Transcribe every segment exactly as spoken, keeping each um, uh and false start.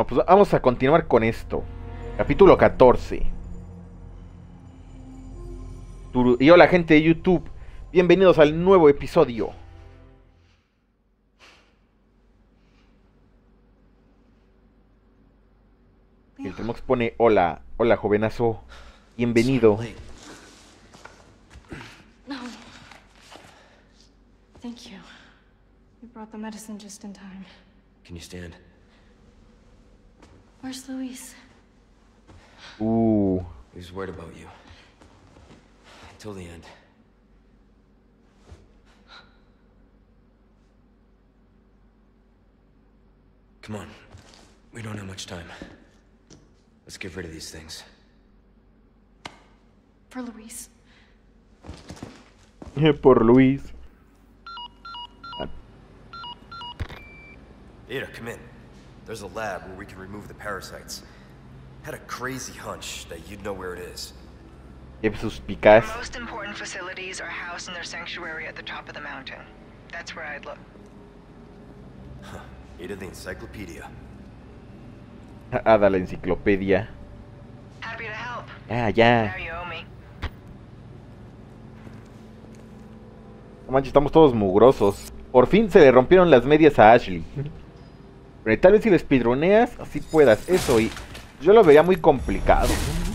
pues vamos a continuar con esto. Capítulo catorce. Y hola gente de YouTube, bienvenidos al nuevo episodio. El Tremox pone hola, hola jovenazo, bienvenido. No. Thank you. You brought the medicine just in time. Can you stand? Where's Luis? Uh. He's worried about you. Till the end. Come on. We don't have much time. Let's get rid of these things. For Luis. Por Luis. Ada, come in. There's a lab where we can remove the parasites. Had a crazy hunch that you'd know where it is. Qué suspicaz. The most important facilities are housed in their sanctuary at the top of the mountain. That's where I'd look. Huh. Ada the encyclopedia. Ada la enciclopedia. Happy to help. Ah, ya. Now you owe me. No manches, estamos todos mugrosos. Por fin se le rompieron las medias a Ashley. Pero tal vez si lo speedruneas, así puedas. Eso, y yo lo vería muy complicado.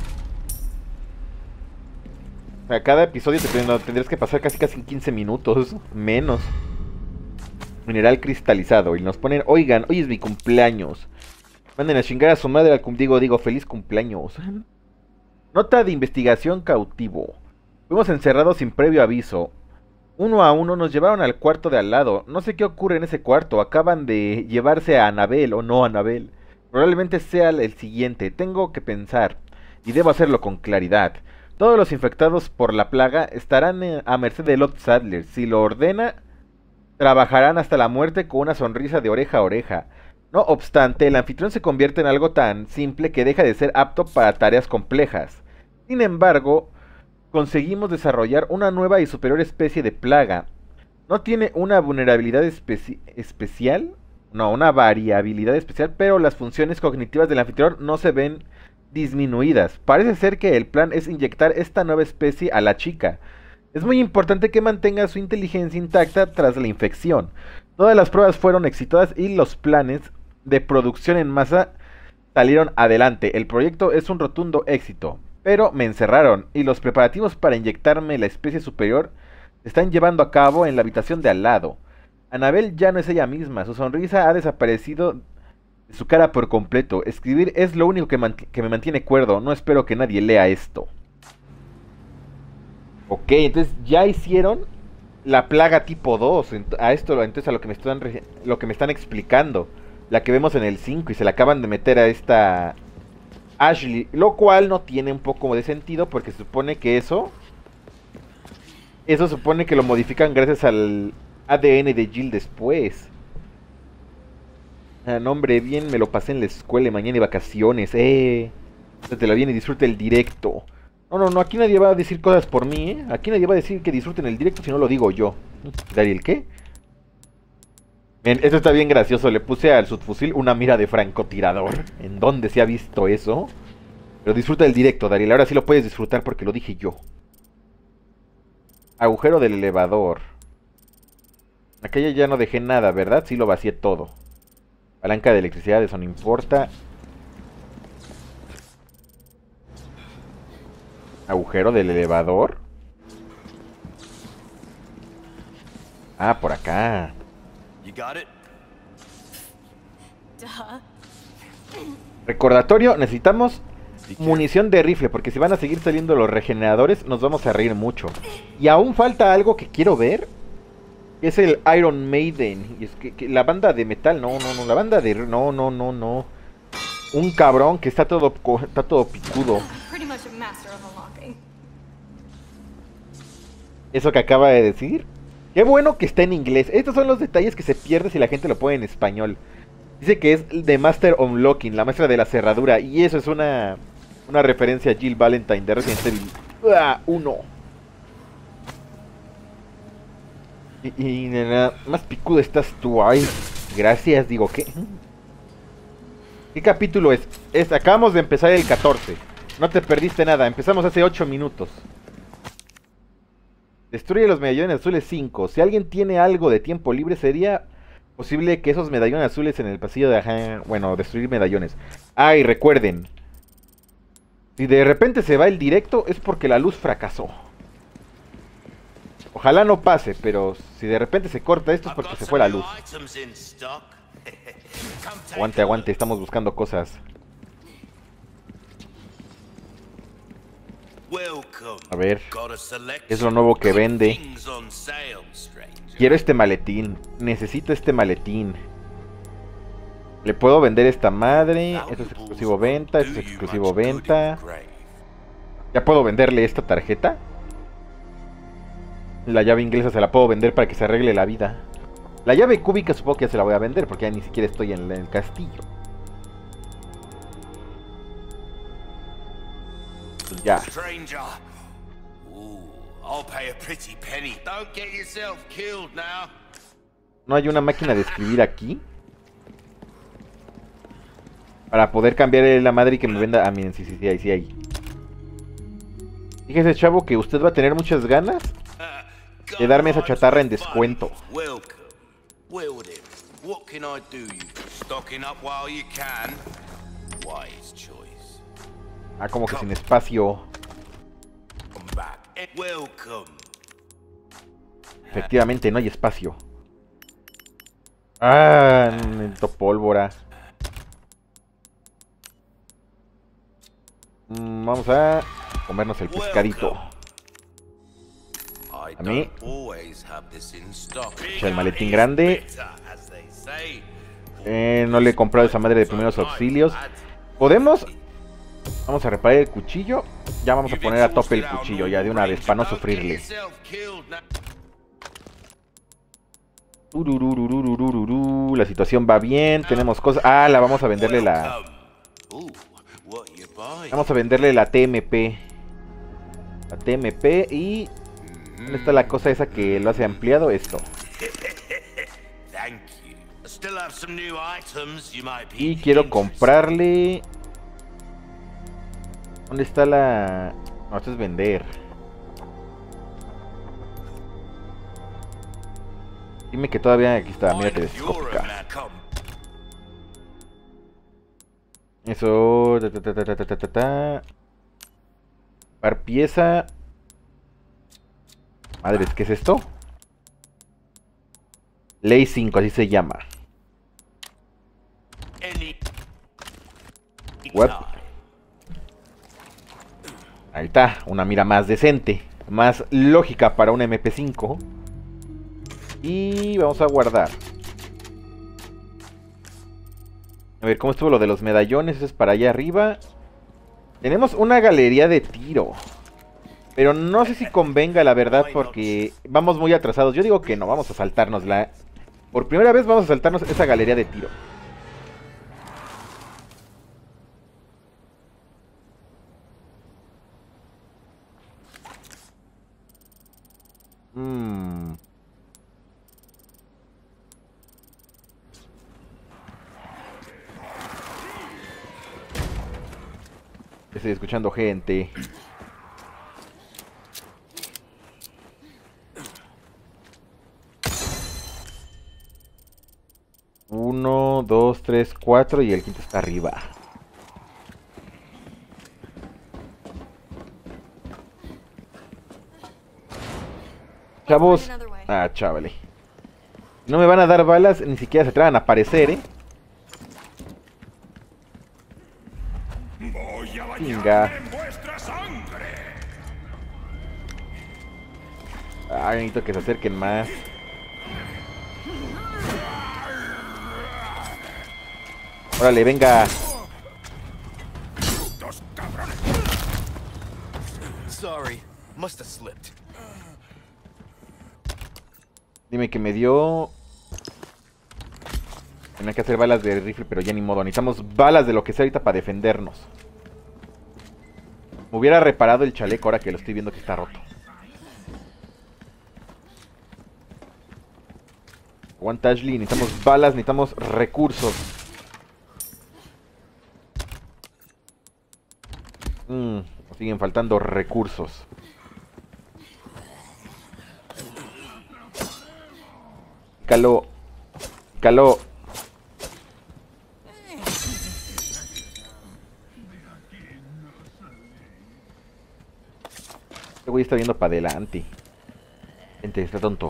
O sea, cada episodio te tendrías que pasar casi casi en quince minutos. Menos. Mineral cristalizado. Y nos ponen, oigan, hoy es mi cumpleaños. Manden a chingar a su madre al cum digo, digo, feliz cumpleaños. Nota de investigación cautivo. Fuimos encerrados sin previo aviso. Uno a uno nos llevaron al cuarto de al lado. No sé qué ocurre en ese cuarto. Acaban de llevarse a Annabelle o no a Annabelle. Probablemente sea el siguiente. Tengo que pensar. Y debo hacerlo con claridad. Todos los infectados por la plaga estarán a merced de Lord Sadler. Si lo ordena, trabajarán hasta la muerte con una sonrisa de oreja a oreja. No obstante, el anfitrión se convierte en algo tan simple que deja de ser apto para tareas complejas. Sin embargo, conseguimos desarrollar una nueva y superior especie de plaga. No tiene una vulnerabilidad especi especial, no, una variabilidad especial, pero las funciones cognitivas del anfitrión no se ven disminuidas. Parece ser que el plan es inyectar esta nueva especie a la chica. Es muy importante que mantenga su inteligencia intacta tras la infección. Todas las pruebas fueron exitosas y los planes de producción en masa salieron adelante. El proyecto es un rotundo éxito. Pero me encerraron y los preparativos para inyectarme la especie superior se están llevando a cabo en la habitación de al lado. Annabelle ya no es ella misma, su sonrisa ha desaparecido de su cara por completo. Escribir es lo único que, que me mantiene cuerdo, no espero que nadie lea esto. Ok, entonces ya hicieron la plaga tipo dos, a esto entonces a lo que me están, lo que me están explicando. La que vemos en el cinco y se la acaban de meter a esta Ashley, lo cual no tiene un poco de sentido porque se supone que eso Eso supone que lo modifican gracias al A D N de Jill después. Ah, no hombre, bien me lo pasé en la escuela y mañana y vacaciones, eh te la viene y disfruta el directo. No, no, no, aquí nadie va a decir cosas por mí, eh Aquí nadie va a decir que disfruten el directo si no lo digo yo. ¿Dariel qué? Bien, esto está bien gracioso, le puse al subfusil una mira de francotirador. ¿En dónde se ha visto eso? Pero disfruta el directo, Dariel, ahora sí lo puedes disfrutar porque lo dije yo. Agujero del elevador. Aquella ya no dejé nada, ¿verdad? Sí lo vacié todo. Palanca de electricidad, eso no importa. Agujero del elevador. Ah, por acá. You got it? Duh. Recordatorio, necesitamos munición de rifle, porque si van a seguir saliendo los regeneradores, nos vamos a reír mucho. Y aún falta algo que quiero ver, que es el Iron Maiden. Y es que, que la banda de metal, no, no, no, la banda de... No, no, no, no. Un cabrón que está todo, está todo picudo. Pretty much a master of unlocking. Eso que acaba de decir. Qué bueno que está en inglés. Estos son los detalles que se pierden si la gente lo pone en español. Dice que es The Master of Unlocking, la maestra de la cerradura. Y eso es una una referencia a Jill Valentine de Resident Evil uno. Y, y nada, más picudo estás tú. Ay, gracias, digo, ¿qué? ¿Qué capítulo es? es? Acabamos de empezar el catorce. No te perdiste nada, empezamos hace ocho minutos. Destruye los medallones azules cinco. Si alguien tiene algo de tiempo libre, sería posible que esos medallones azules en el pasillo de... Ajá, bueno, destruir medallones. Ah, y recuerden, si de repente se va el directo, es porque la luz fracasó. Ojalá no pase, pero si de repente se corta esto es porque se fue la luz. Aguante, aguante, estamos buscando cosas. A ver, ¿qué es lo nuevo que vende? Quiero este maletín. Necesito este maletín. Le puedo vender esta madre. Esto es exclusivo venta. Esto es exclusivo venta. ¿Ya puedo venderle esta tarjeta? La llave inglesa se la puedo vender para que se arregle la vida. La llave cúbica supongo que ya se la voy a vender porque ya ni siquiera estoy en el castillo. Pues ya. ¿No hay una máquina de escribir aquí? Para poder cambiar la madre y que me venda... Ah, miren, sí, sí, sí, ahí, sí, ahí. Fíjese, chavo, que usted va a tener muchas ganas de darme esa chatarra en descuento. Ah, como que sin espacio. Efectivamente, no hay espacio. Ah, necesito pólvora. Mm, vamos a comernos el pescadito. A mí. Echa el maletín grande. Eh, no le he comprado esa madre de primeros auxilios. ¿Podemos? Vamos a reparar el cuchillo. Ya vamos a poner a tope el cuchillo ya de una vez para no sufrirle. Urururururururu. La situación va bien. Tenemos cosas. Ah, la vamos a venderle la... Vamos a venderle la T M P. La T M P y... ¿Dónde está la cosa esa que lo hace ampliado? Esto. Y quiero comprarle... ¿Dónde está la...? No, esto es vender. Dime que todavía... Aquí está, mira telescópica. Eso... Ta, ta, ta, ta, ta, ta, ta, ta. Par pieza. Madres, ¿qué es esto? Ley cinco, así se llama. What? Ahí está, una mira más decente. Más lógica para un M P cinco. Y vamos a guardar. A ver, ¿cómo estuvo lo de los medallones? Eso es para allá arriba. Tenemos una galería de tiro. Pero no sé si convenga, la verdad, porque vamos muy atrasados. Yo digo que no, vamos a saltarnos la... Por primera vez vamos a saltarnos esa galería de tiro. Mmm... Estoy escuchando gente. Uno, dos, tres, cuatro y el quinto está arriba. Chavos. Ah, chavale. No me van a dar balas, ni siquiera se atrevan a aparecer, eh. Venga. Ah, necesito que se acerquen más. Órale, venga. Sorry, must have slipped. Dime que me dio... Tenía que hacer balas de rifle, pero ya ni modo. Necesitamos balas de lo que sea ahorita para defendernos. Me hubiera reparado el chaleco ahora que lo estoy viendo que está roto. Aguanta, Ashley. Necesitamos balas, necesitamos recursos. Siguen faltando recursos. Caló. Caló. Este güey está viendo para adelante. Gente, está tonto.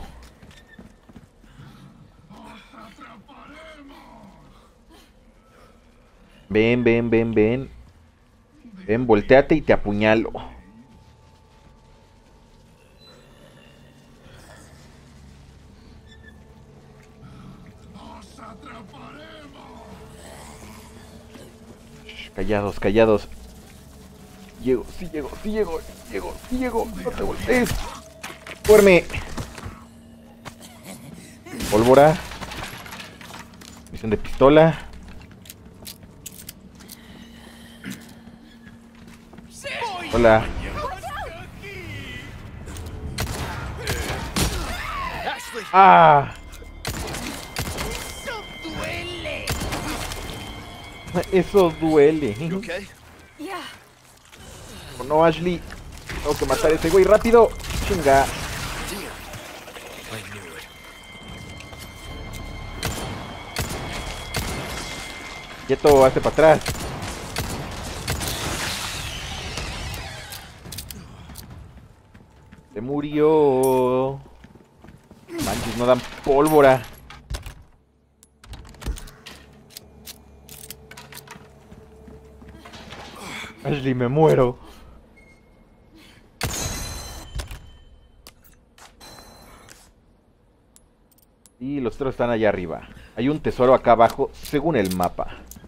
Ven, ven, ven, ven. Ven, volteate y te apuñalo. Shh, callados, callados. Llego, sí llego, sí llego, llego, sí llego. No te voltees. Duerme. Pólvora. Misión de pistola. Hola. Ah. Eso duele. Okay? Yeah. Oh, no, Ashley. Tengo que matar a ese güey rápido. Chinga. I knew it. Quieto, hazte para atrás. Se murió. Manches, no dan pólvora. Ashley, me muero. Y los otros están allá arriba. Hay un tesoro acá abajo, según el mapa.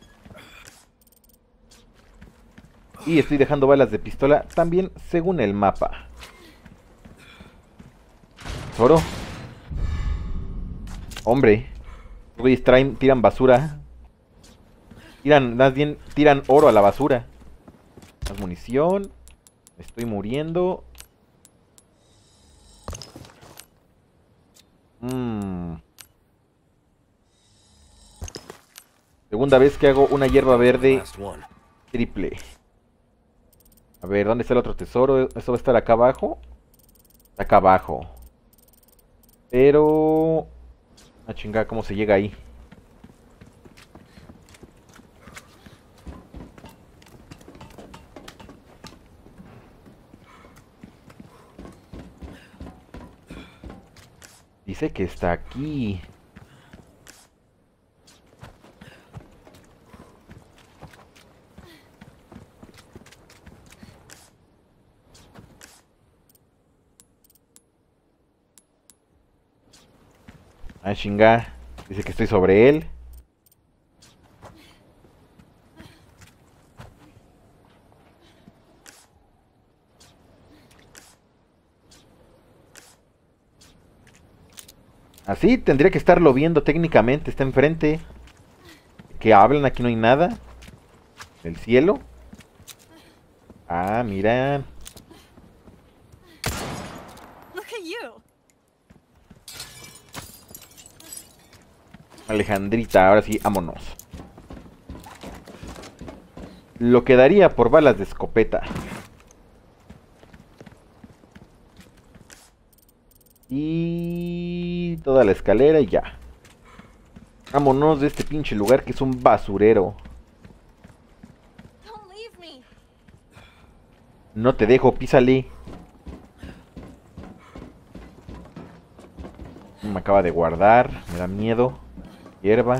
Y estoy dejando balas de pistola, también según el mapa. Tesoro. Hombre. Los güeyes traen, tiran basura. Tiran, más bien, tiran oro a la basura. Más munición. Me estoy muriendo. Mmm. Segunda vez que hago una hierba verde Last one. triple. A ver, ¿dónde está el otro tesoro? ¿Esto va a estar acá abajo? Está acá abajo. Pero... ah, chingada, ¿cómo se llega ahí? Dice que está aquí. Ah, chinga. Dice que estoy sobre él. Así tendría que estarlo viendo técnicamente. Está enfrente. Que hablan, aquí no hay nada. El cielo. Ah, mira. Look at you. Alejandrita, ahora sí, vámonos. Lo que daría por balas de escopeta. Y toda la escalera y ya. Vámonos de este pinche lugar que es un basurero. Don't leave me. No te dejo, písale. Me acaba de guardar, me da miedo. Hierba.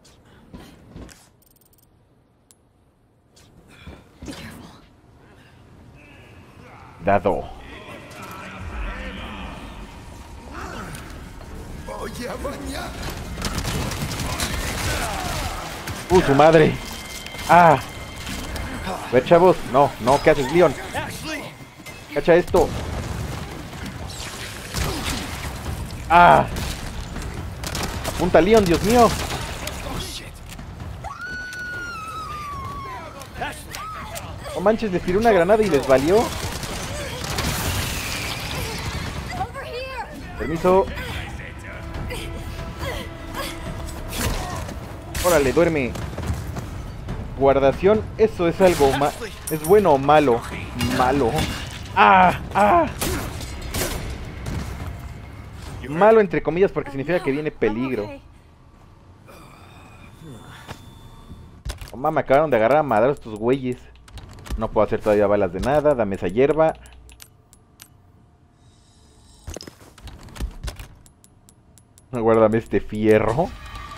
Be careful. Dado. Uh, su madre. Ah. A ver, chavos. No, no, ¿qué haces, Leon? Cacha esto. Ah. Apunta, Leon, Dios mío. No manches, les tiré una granada y les valió. Over here. Permiso. Órale, duerme. Guardación, eso es algo ma... ¿Es bueno o malo? Malo. ¡Ah! ¡Ah! Malo entre comillas porque significa que viene peligro. Oh, mamá, me acabaron de agarrar a madre estos güeyes. No puedo hacer todavía balas de nada. Dame esa hierba. Guárdame este fierro.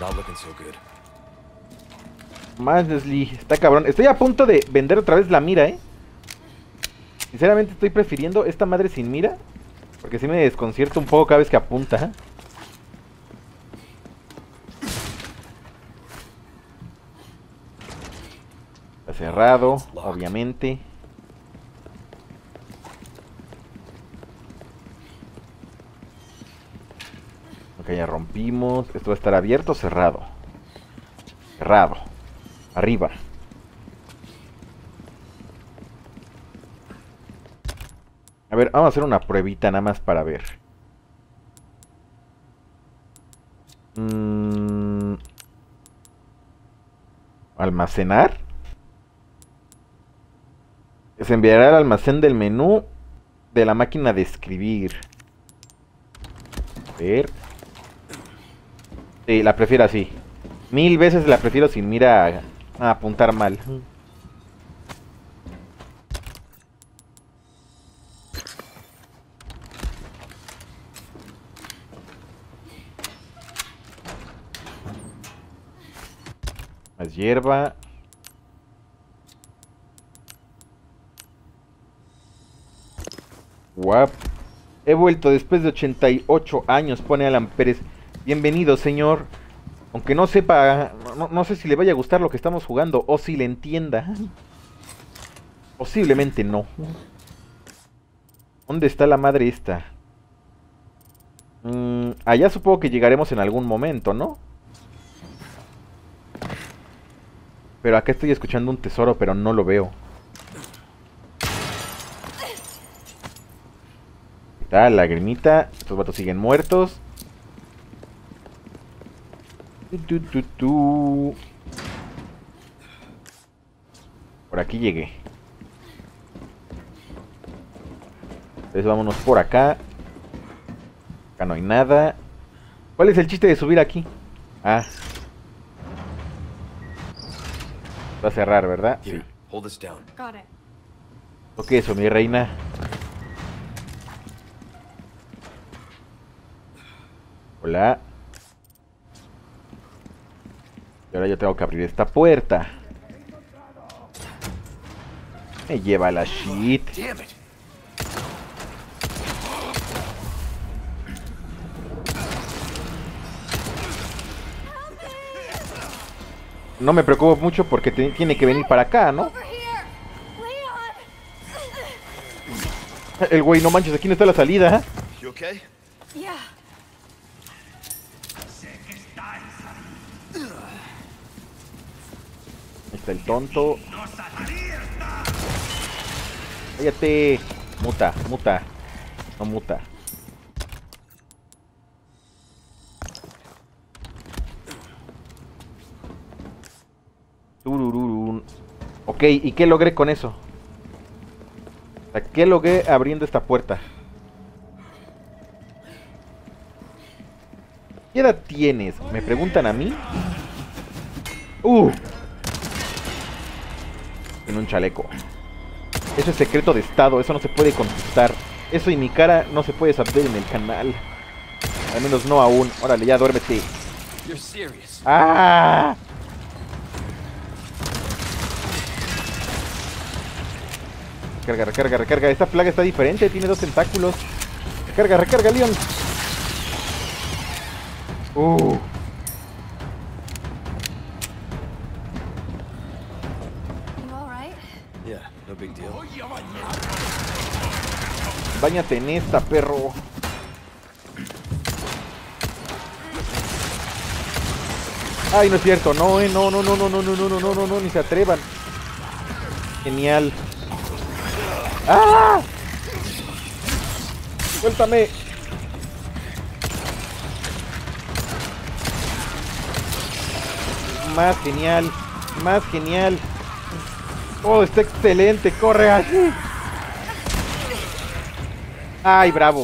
Más Leslie, está cabrón. Estoy a punto de vender otra vez la mira, eh. Sinceramente estoy prefiriendo esta madre sin mira, porque sí me desconcierta un poco cada vez que apunta. Está cerrado, obviamente. Ok, ya rompimos. Esto va a estar abierto o cerrado. Cerrado. Arriba. A ver, vamos a hacer una pruebita nada más para ver. Mm. ¿Almacenar? Se enviará al almacén del menú de la máquina de escribir. A ver. Sí, la prefiero así. Mil veces la prefiero sin mira a, a apuntar mal. Más hierba. Guap. He vuelto después de ochenta y ocho años, pone Alan Pérez. Bienvenido, señor. Aunque no sepa, no, no sé si le vaya a gustar lo que estamos jugando o si le entienda. Posiblemente no. ¿Dónde está la madre esta? Mm, allá supongo que llegaremos en algún momento, ¿no? Pero acá estoy escuchando un tesoro, pero no lo veo. Está lagrimita. Estos vatos siguen muertos. Tu, tu, tu, tu. Por aquí llegué. Entonces vámonos por acá. Acá no hay nada. ¿Cuál es el chiste de subir aquí? Ah. Va a cerrar, ¿verdad? Sí. Ok, eso, mi reina. Hola. Y ahora yo tengo que abrir esta puerta. Me lleva la shit. No me preocupo mucho porque te, tiene que venir para acá, ¿no? El güey, no manches, aquí no está la salida. You okay? Yeah. Ahí está el tonto. Cállate. Muta, muta. No muta. Turururun. Ok, ¿y qué logré con eso? O sea, ¿qué logré abriendo esta puerta? ¿Qué edad tienes? ¿Me preguntan a mí? ¡Uh! En un chaleco. Eso es secreto de estado, eso no se puede contestar. Eso y mi cara no se puede saber en el canal. Al menos no aún. Órale, ya duérmete. ¡Ah! Recarga, recarga, recarga. Esta plaga está diferente, tiene dos tentáculos. Recarga, recarga, Leon. Uh. Báñate en esta, perro. Ay, no es cierto, no, eh, no, no, no, no, no, no, no, no, no, no, no, ni se atrevan. Genial. ¡Ah! Suéltame. Más genial, más genial. Oh, está excelente. Corre, Ashley. Ay, bravo.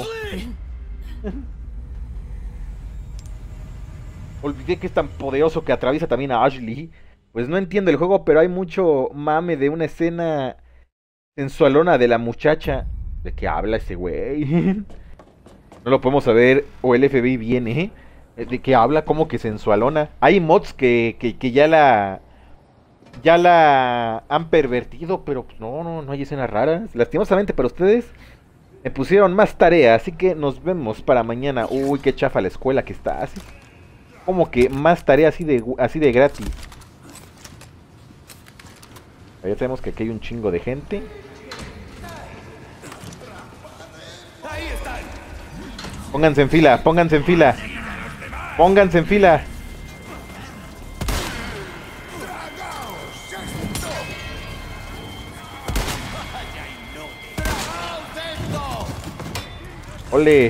Olvidé que es tan poderoso que atraviesa también a Ashley. Pues no entiendo el juego, pero hay mucho mame de una escena sensualona de la muchacha. ¿De qué habla ese güey? No lo podemos saber, o el F B I viene. ¿De qué habla? Como que sensualona. Hay mods que, que, que ya la... Ya la han pervertido, pero pues no, no, no hay escenas raras. Lastimosamente para ustedes me pusieron más tarea, así que nos vemos para mañana. Uy, qué chafa la escuela que está así. Como que más tarea así de, así de gratis. Ya sabemos que aquí hay un chingo de gente. Pónganse en fila, pónganse en fila. Pónganse en fila. Ole.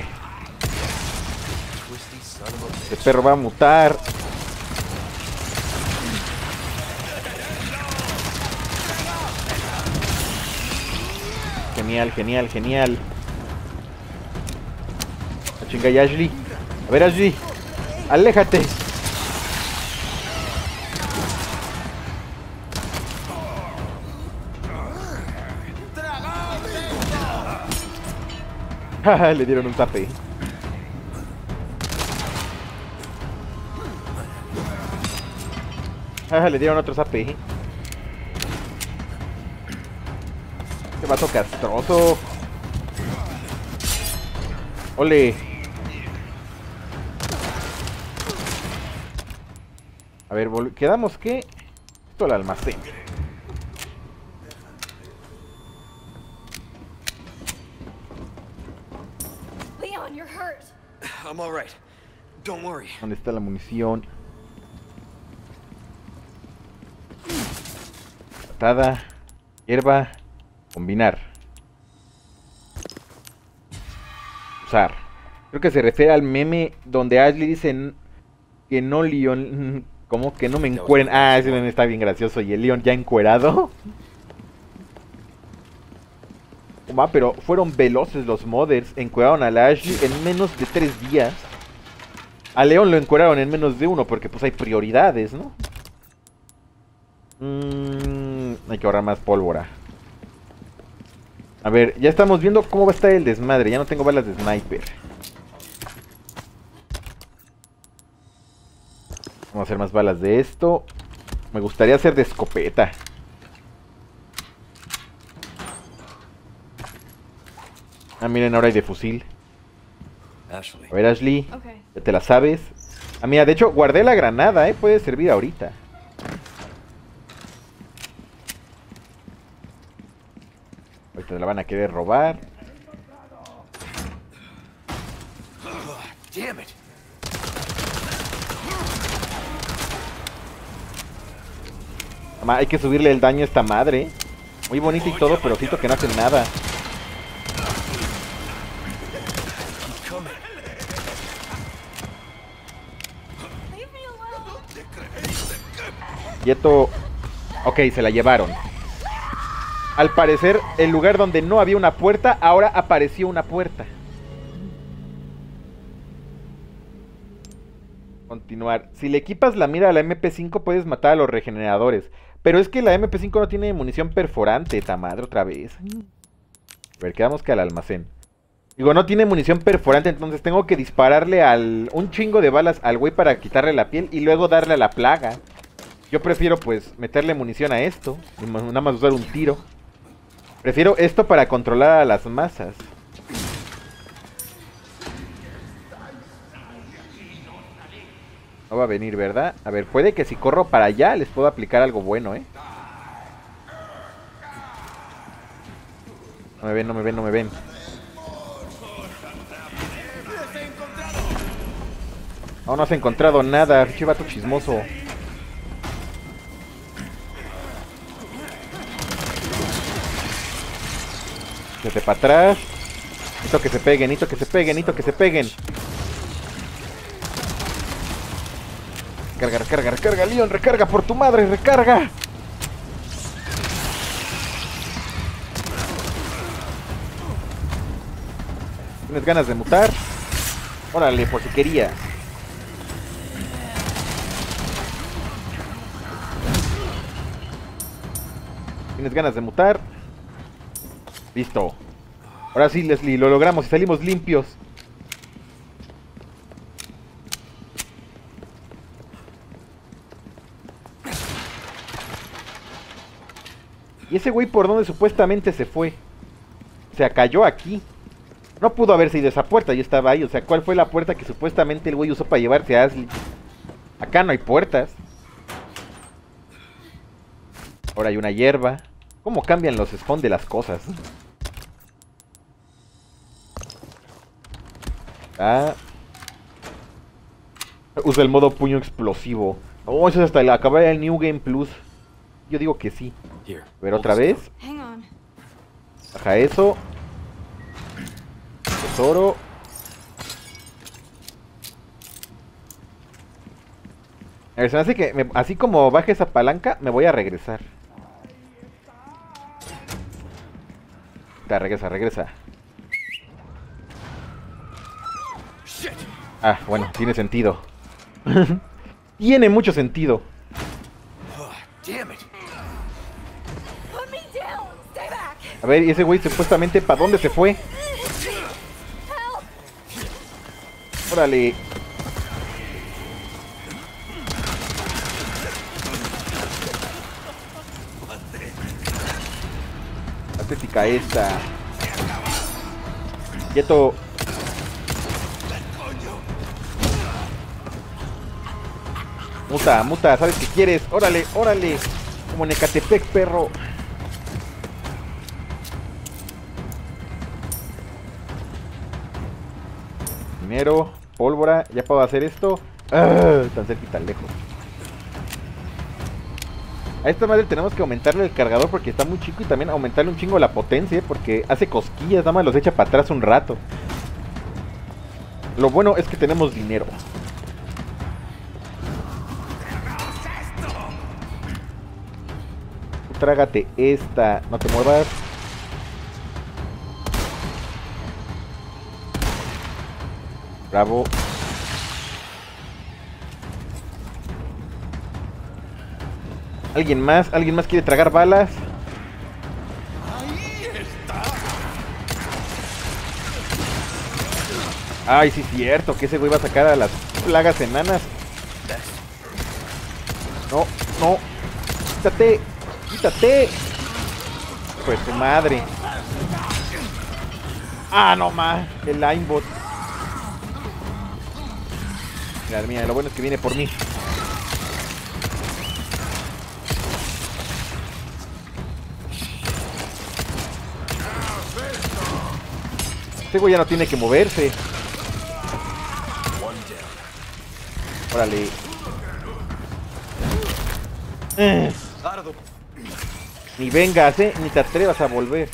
Este perro va a mutar. Genial, genial, genial. A chinga ya, Ashley. A ver, Ashley. Aléjate. Le dieron un zape. Le dieron otro zape. Qué vato castroso. Ole. A ver, quedamos que... Esto al almacén. Leon, you're hurt. I'm all right. Don't worry. ¿Dónde está la munición? Patada. Hierba. Combinar. Usar. Creo que se refiere al meme donde Ashley dice que no, Leon. ¿Cómo? Que no me encueren. Ah, ese meme está bien gracioso. Y el Leon ya encuerado. Ah, pero fueron veloces los modders. Encueraron a la Ashley en menos de tres días. A Leon lo encueraron en menos de uno. Porque pues hay prioridades, ¿no? Mm, hay que ahorrar más pólvora. A ver, ya estamos viendo cómo va a estar el desmadre. Ya no tengo balas de sniper. Vamos a hacer más balas de esto. Me gustaría hacer de escopeta. Ah, miren, ahora hay de fusil. Ashley. A ver, Ashley. Okay. Ya te la sabes. Ah, mira, de hecho, guardé la granada, ¿eh? Puede servir ahorita. Ahorita me la van a querer robar. Damn it. Hay que subirle el daño a esta madre. Muy bonita y todo, pero siento que no hacen nada. Quieto. Ok, se la llevaron. Al parecer, el lugar donde no había una puerta, ahora apareció una puerta. Continuar. Si le equipas la mira a la M P cinco, puedes matar a los regeneradores. Pero es que la M P cinco no tiene munición perforante, ta madre, otra vez. A ver, quedamos que al almacén. Digo, no tiene munición perforante, entonces tengo que dispararle al un chingo de balas al güey para quitarle la piel y luego darle a la plaga. Yo prefiero, pues, meterle munición a esto y nada más usar un tiro. Prefiero esto para controlar a las masas. No va a venir, ¿verdad? A ver, puede que si corro para allá les puedo aplicar algo bueno, ¿eh? No me ven, no me ven, no me ven. No, no has encontrado nada, chivato chismoso. Quédate para atrás. Necesito que se peguen, necesito que se peguen, necesito que se peguen. Recarga, recarga, recarga, Leon, recarga por tu madre, recarga. ¿Tienes ganas de mutar? Órale, por si querías. ¿Tienes ganas de mutar? Listo. Ahora sí, Leslie, lo logramos y salimos limpios. ¿Y ese güey por dónde supuestamente se fue? O sea, cayó aquí. No pudo haberse ido esa puerta, yo estaba ahí. O sea, ¿cuál fue la puerta que supuestamente el güey usó para llevarse a Ashley? Acá no hay puertas. Ahora hay una hierba. ¿Cómo cambian los spawn de las cosas? Ah. Usa el modo puño explosivo. Oh, eso es hasta acabar el New Game Plus. Yo digo que sí. Pero otra vez. Baja eso. Tesoro. A ver, se me hace que me, así como baje esa palanca, me voy a regresar. Ya, regresa, regresa. Ah, bueno, tiene sentido. Tiene mucho sentido. A ver, ¿y ese güey supuestamente para dónde se fue? Órale. Patética esta. Quieto. Muta, muta, ¿sabes qué quieres? Órale, órale. Como en Ecatepec, perro. Dinero, pólvora, ya puedo hacer esto. ¡Ah! Tan cerca y tan lejos. A esta madre tenemos que aumentarle el cargador porque está muy chico y también aumentarle un chingo la potencia porque hace cosquillas, nada más los echa para atrás un rato. Lo bueno es que tenemos dinero. Trágate esta, no te muevas. Bravo. ¿Alguien más? ¿Alguien más quiere tragar balas? Ay, sí es cierto, que ese güey va a sacar a las plagas enanas. No, no. Quítate. Quítate. Pues tu madre. Ah, no más. El aimbot. Mira, mira, lo bueno es que viene por mí. Este güey ya no tiene que moverse. Órale. Eh. Ni vengas, eh, ni te atrevas a volver.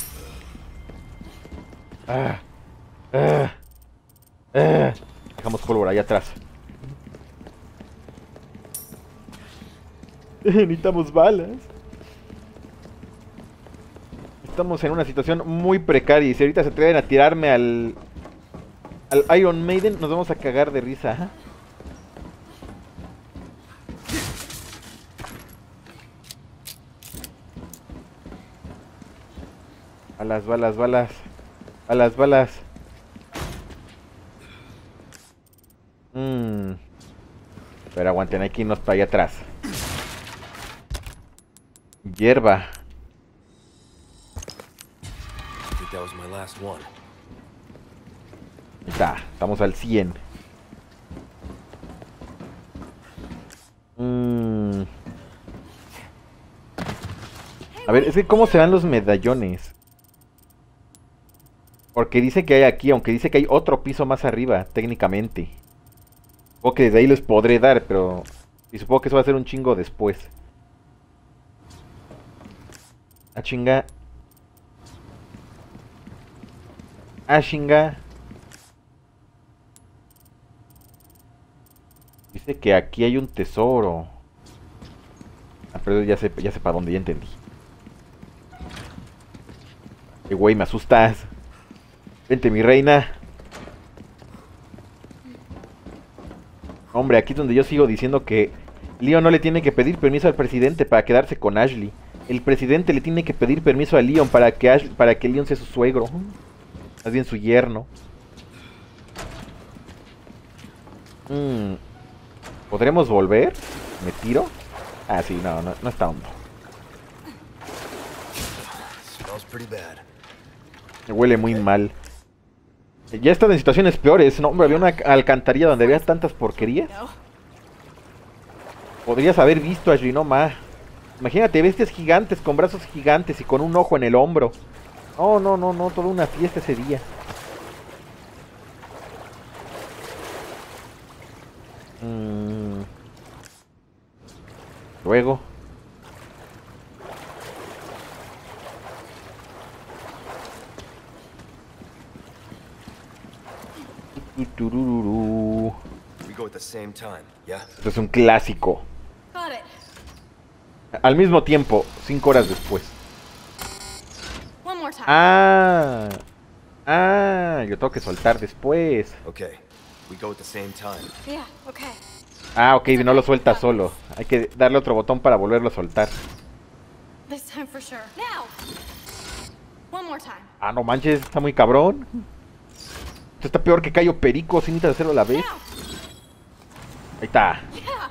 Ah. Ah. Ah. Dejamos pólvora allá atrás. Necesitamos balas. Estamos en una situación muy precaria. Y si ahorita se atreven a tirarme al Al Iron Maiden, nos vamos a cagar de risa, ¿eh? Balas, balas, balas. Balas, balas. Mmm. Pero aguanten, hay que irnos para allá atrás. Hierba. Ahí está, estamos al cien. Mm. A ver, es que cómo se dan los medallones. Porque dice que hay aquí, aunque dice que hay otro piso más arriba, técnicamente. Supongo que desde ahí les podré dar, pero... Y supongo que eso va a ser un chingo después. Ah, chinga. Ah, chinga. Dice que aquí hay un tesoro. Ah, pero ya sé, ya sé para dónde, ya entendí. Eh, güey, me asustas. Vente, mi reina. Hombre, aquí es donde yo sigo diciendo que Leon no le tiene que pedir permiso al presidente para quedarse con Ashley. El presidente le tiene que pedir permiso a Leon para que Ashley, para que Leon sea su suegro. Más bien su yerno. Mm. ¿Podremos volver? ¿Me tiro? Ah, sí, no, no, no está hondo. Smells pretty bad. Me huele muy mal. Ya he estado en situaciones peores, ¿no? Hombre, había una alcantarilla donde había tantas porquerías. Podrías haber visto a Ashley, no más. Imagínate, bestias gigantes con brazos gigantes y con un ojo en el hombro. No, no, no, no, toda una fiesta ese día. Mm. Luego. Turururu. We go at the same time, yeah? Esto es un clásico. Got it. Al mismo tiempo, cinco horas después. One more time. Ah. Ah, yo tengo que soltar después. Okay. We go at the same time. Yeah, okay. Ah, ok, no lo suelta solo. Hay que darle otro botón para volverlo a soltar. This time for sure. Now. One more time. Ah, no manches, está muy cabrón. Esto está peor que Cayo Perico, sin necesitas hacerlo a la vez. Now. Ahí está. Yeah.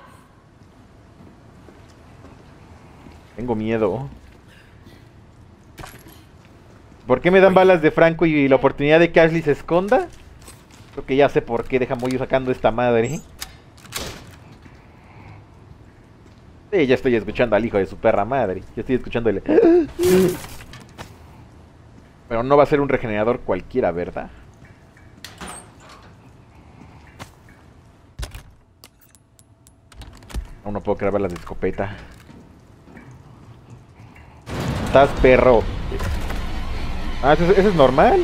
Tengo miedo. ¿Por qué me dan balas de Franco y la oportunidad de que Ashley se esconda? Creo que ya sé por qué. Deja muy sacando esta madre. Sí, ya estoy escuchando al hijo de su perra madre. Ya estoy escuchando el... Pero no va a ser un regenerador cualquiera, ¿verdad? Aún no puedo crear balas de escopeta. Estás perro. Ah, ¿eso, eso es normal?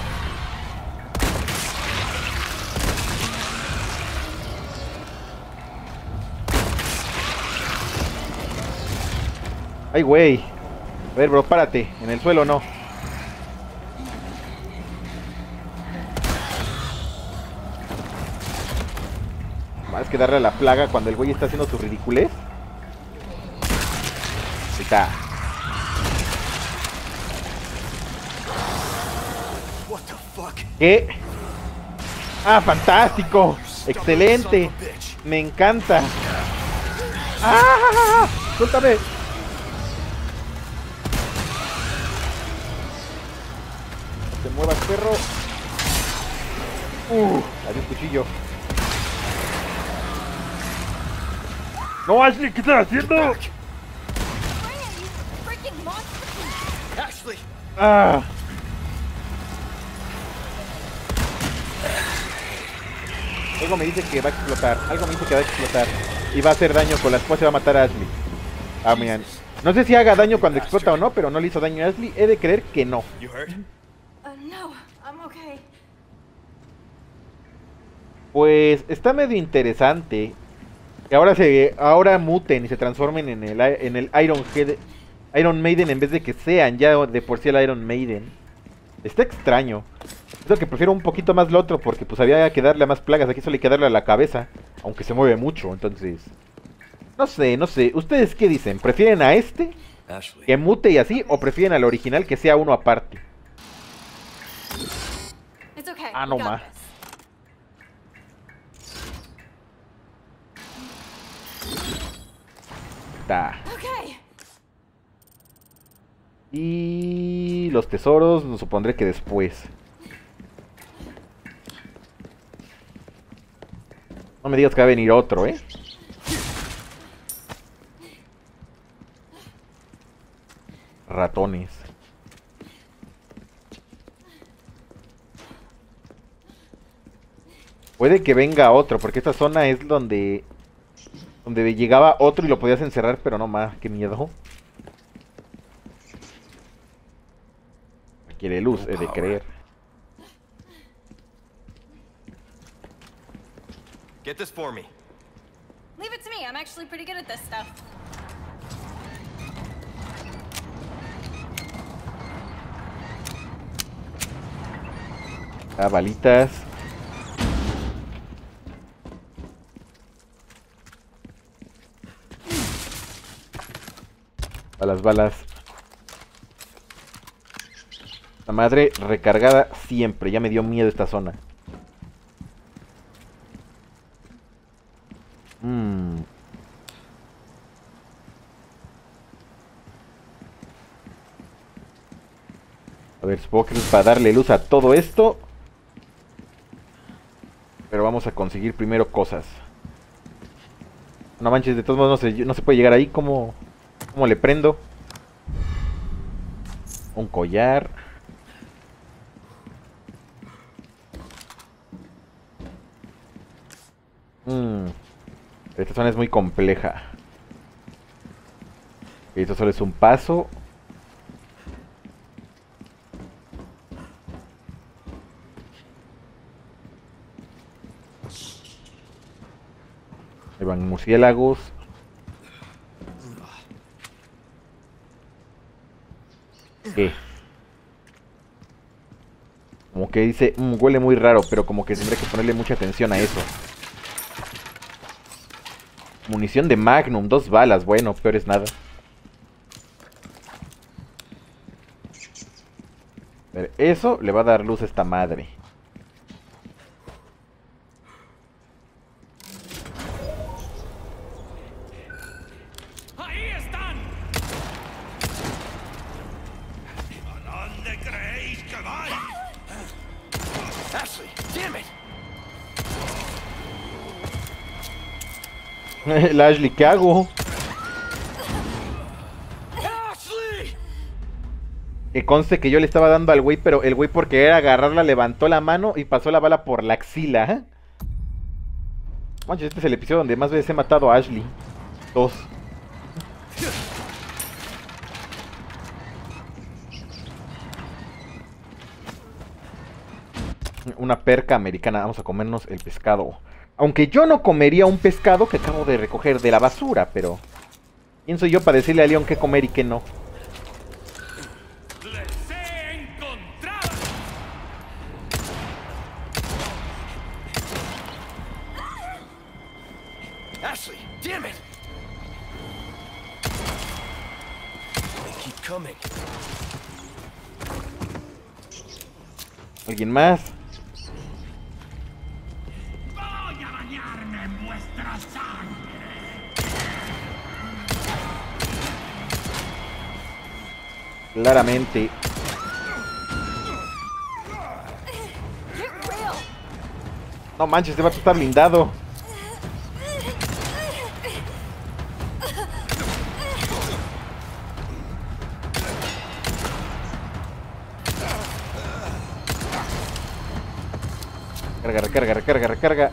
Ay, güey. A ver, bro, párate. En el suelo no. Más que darle a la plaga cuando el güey está haciendo su ridiculez. Ahí está. What the fuck? ¿Qué? ¡Ah, fantástico! ¡Excelente! Me encanta. ¡Ah! ¡Suéltame! No te muevas, perro. Uh, adiós, cuchillo. ¡No, Ashley! ¿Qué estás haciendo? Bring it, you freaking monster. Ashley! ¡Ah! Algo me dice que va a explotar. Algo me dice que va a explotar. Y va a hacer daño con la esposa y va a matar a Ashley. Ah, man. No sé si haga daño cuando explota o no, pero no le hizo daño a Ashley. He de creer que no. You hurt? Uh, no, I'm okay. Pues está medio interesante. Que ahora se ahora muten y se transformen en el, en el Iron Head, Iron Maiden en vez de que sean ya de por sí el Iron Maiden. Está extraño. Es lo que prefiero un poquito más lo otro porque pues había que darle a más plagas. Aquí solo hay que darle a la cabeza. Aunque se mueve mucho, entonces... No sé, no sé. ¿Ustedes qué dicen? ¿Prefieren a este? Ashley. Que mute y así. ¿O prefieren al original que sea uno aparte? It's okay. Ah, we no got más. this. Está. Okay. Y los tesoros, no supondré que después. No me digas que va a venir otro, ¿eh? Ratones. Puede que venga otro, porque esta zona es donde... Donde llegaba otro y lo podías encerrar, pero no más, qué miedo. Quiere luz, he de creer. Get this for me. Leave it to me. I'm actually pretty good at this stuff. Ah, balitas. Balas, balas. La madre recargada siempre. Ya me dio miedo esta zona. Mmm. A ver, supongo que es para darle luz a todo esto. Pero vamos a conseguir primero cosas. No manches, de todos modos no se, no se puede llegar ahí. ¿Cómo, cómo le prendo? Un collar. Mmm. Esta zona es muy compleja. Esto solo es un paso. Ahí van murciélagos. ¿Qué? Como que dice, mmm, huele muy raro, pero como que tendré que ponerle mucha atención a eso. Munición de Magnum, dos balas, bueno, peor es nada. A ver, eso le va a dar luz a esta madre. El Ashley, ¿qué hago? Que conste que yo le estaba dando al güey, pero el güey por querer agarrarla levantó la mano y pasó la bala por la axila. ¿Eh? Manches, este es el episodio donde más veces he matado a Ashley. Dos. Una perca americana. Vamos a comernos el pescado. Aunque yo no comería un pescado que acabo de recoger de la basura, pero... ¿quién soy yo para decirle a Leon qué comer y qué no? ¡Les he encontrado! Ashley, damn it! They keep coming. ¿Alguien más? Claramente. No manches, este vato está blindado. Recarga, recarga, recarga, recarga.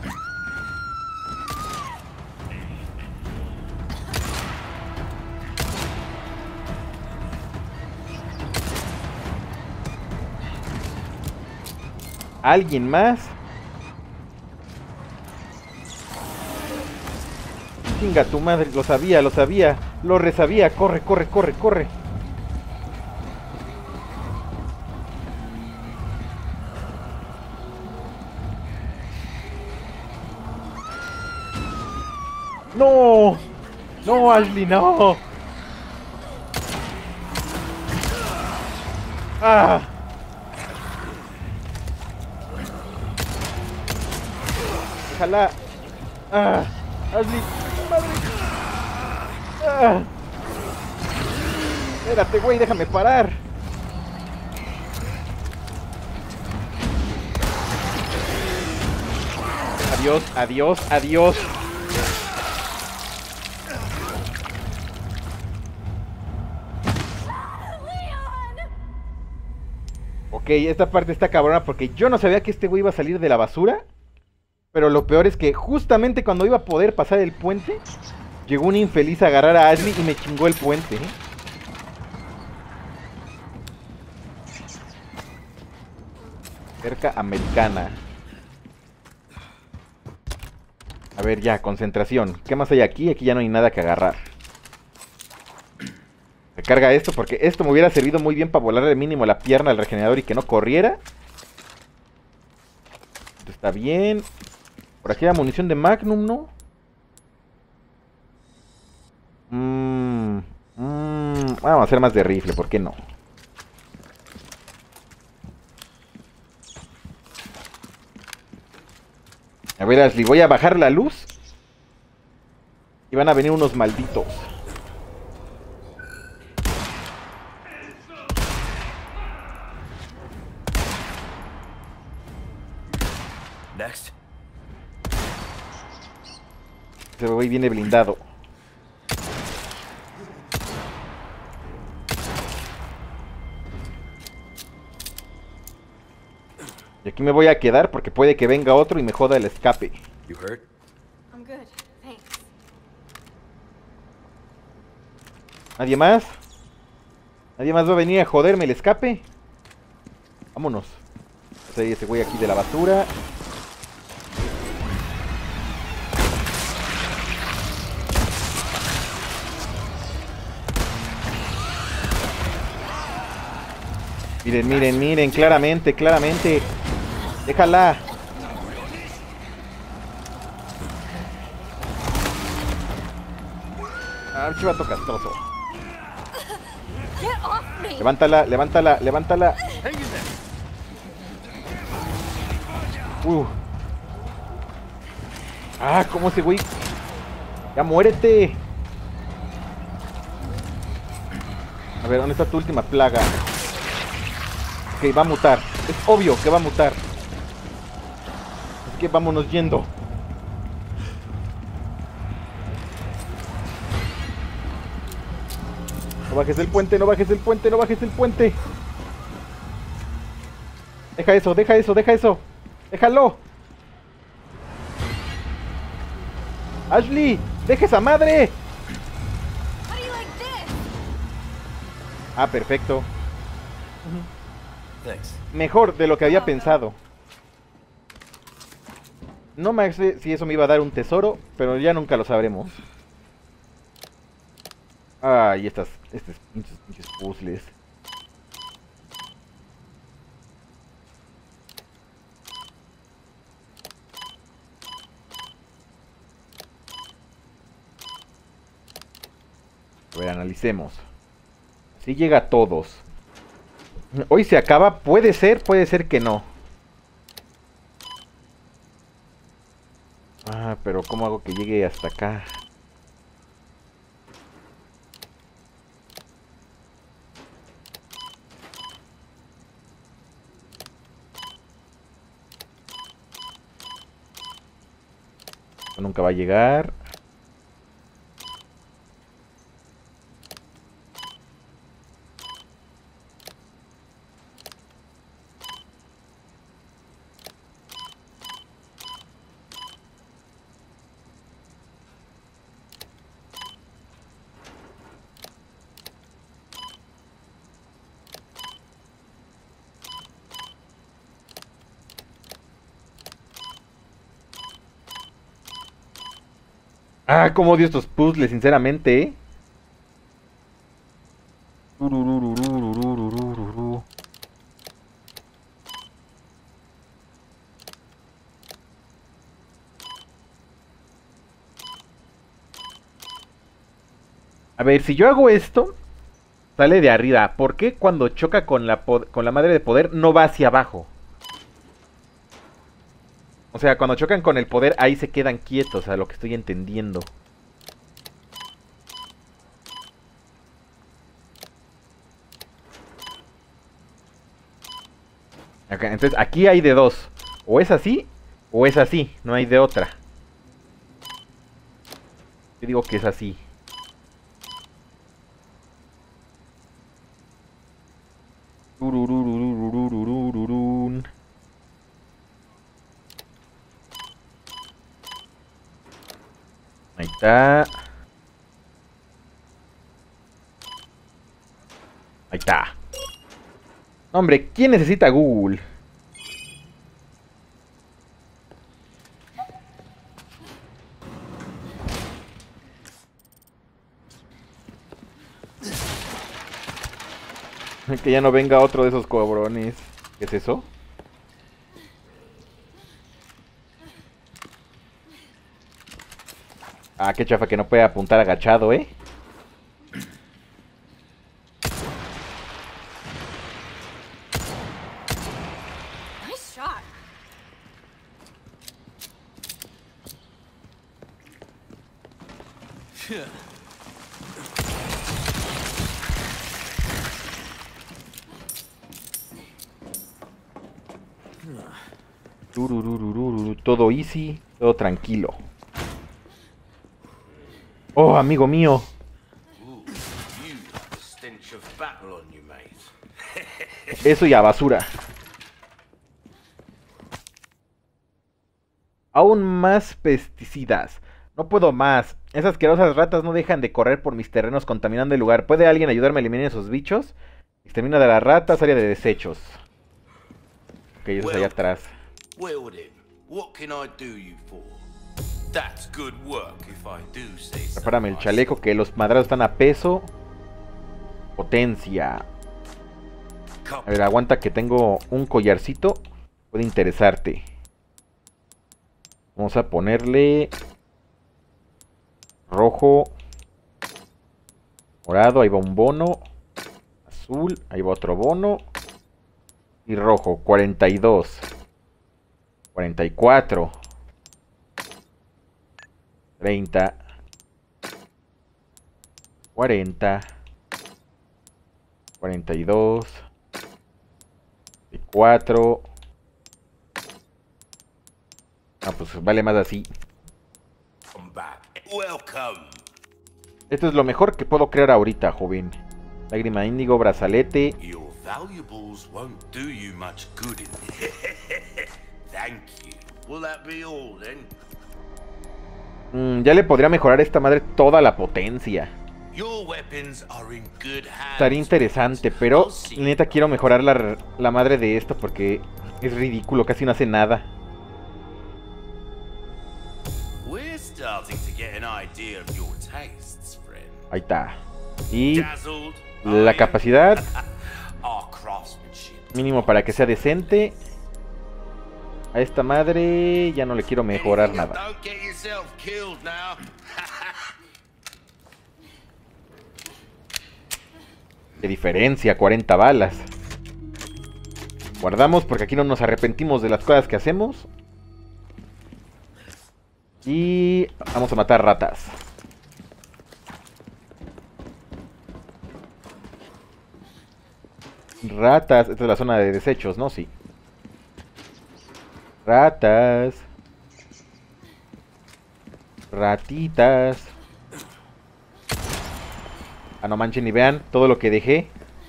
¿Alguien más? Chinga tu madre, lo sabía, lo sabía. Lo resabía, corre, corre, corre, corre. No, no, Ashley, no. Ah. Ojalá. Ah, Ashley, madre. Ah. Espérate, güey, déjame parar. Adiós, adiós, adiós. Ok, esta parte está cabrona porque yo no sabía que este güey iba a salir de la basura. Pero lo peor es que justamente cuando iba a poder pasar el puente, llegó un infeliz a agarrar a Ashley y me chingó el puente. ¿eh? Cerca americana. A ver, ya, concentración. ¿Qué más hay aquí? Aquí ya no hay nada que agarrar. Recarga esto porque esto me hubiera servido muy bien para volarle mínimo la pierna al regenerador y que no corriera. Esto está bien. Por aquí hay munición de Magnum, ¿no? Mmm. Mmm. Vamos a hacer más de rifle, ¿por qué no? A ver, Ashley, voy a bajar la luz. Y van a venir unos malditos. Next. Ese güey viene blindado. Y aquí me voy a quedar porque puede que venga otro y me joda el escape. You hurt? I'm good. Thanks. ¿Nadie más? ¿Nadie más va a venir a joderme el escape? Vámonos. O sea, ese güey aquí de la basura. Miren, miren, miren, claramente, claramente. Déjala. Ah, chivato castroso. Get off me! Levántala, levántala, levántala. Uh. Ah, ¿cómo ese güey? Ya muérete. A ver, ¿dónde está tu última plaga? Ok, va a mutar. Es obvio que va a mutar. Así que vámonos yendo. No bajes el puente, no bajes el puente, no bajes el puente. Deja eso, deja eso, deja eso. Déjalo. Ashley, deja esa madre. How do you like this? Ah, perfecto. Thanks. Mejor de lo que había pensado. No me sé si eso me iba a dar un tesoro, pero ya nunca lo sabremos. Ay, estas, estos pinches, pinches puzzles. A ver, analicemos. Si llega a todos. Hoy se acaba, puede ser, puede ser que no. Ah, pero ¿cómo hago que llegue hasta acá? Nunca va a llegar. Ah, cómo odio estos puzzles, sinceramente, ¿eh? A ver, si yo hago esto, sale de arriba. ¿Por qué cuando choca con la, con la madre de poder no va hacia abajo? O sea, cuando chocan con el poder, ahí se quedan quietos, a lo que estoy entendiendo. Acá, entonces, aquí hay de dos. O es así, o es así. No hay de otra. Yo digo que es así. Turururururururururun. Ahí está. Ahí está. Hombre, ¿quién necesita Google? Que ya no venga otro de esos cobrones. ¿Qué es eso? Ah, qué chafa que no puede apuntar agachado, ¿eh? Turururururu, todo easy, todo tranquilo. Oh, amigo mío. Eso y a basura. Aún más pesticidas. No puedo más. Esas asquerosas ratas no dejan de correr por mis terrenos contaminando el lugar. ¿Puede alguien ayudarme a eliminar esos bichos? Extermina de las ratas, área de desechos. Ok, eso es allá atrás. Well then, what can I do you for? That's good work if I do say so. Prepárame el chaleco, que los madrazos están a peso. Potencia. A ver, aguanta que tengo un collarcito. Puede interesarte. Vamos a ponerle rojo, morado, ahí va un bono, azul, ahí va otro bono, y rojo, cuarenta y dos, cuarenta y cuatro, treinta, cuarenta, cuarenta y dos, y cuatro. Ah, pues vale más así. Esto es lo mejor que puedo crear ahorita, joven. Lágrima índigo, brazalete. Mm, ya le podría mejorar a esta madre toda la potencia. Estaría interesante, pero neta quiero mejorar la, la madre de esto porque es ridículo, casi no hace nada. Ahí está. Y la capacidad mínimo para que sea decente. A esta madre ya no le quiero mejorar nada. Qué diferencia, cuarenta balas. Guardamos porque aquí no nos arrepentimos de las cosas que hacemos. Y vamos a matar ratas. Ratas, esta es la zona de desechos, ¿no? Sí. Ratas. Ratitas. Ah, no manchen y vean todo lo que dejé.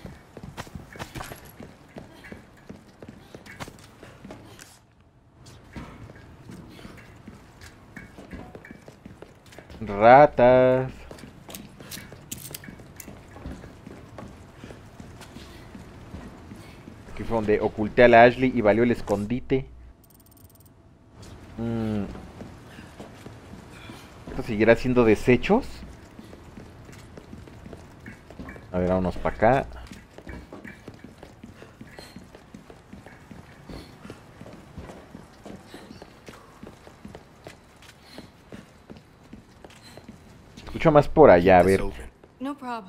Ratas. Aquí fue donde oculté a la Ashley y valió el escondite. Mm. ¿Esto seguirá siendo desechos? A ver, vámonos para acá. Escucho más por allá, a ver. No problem.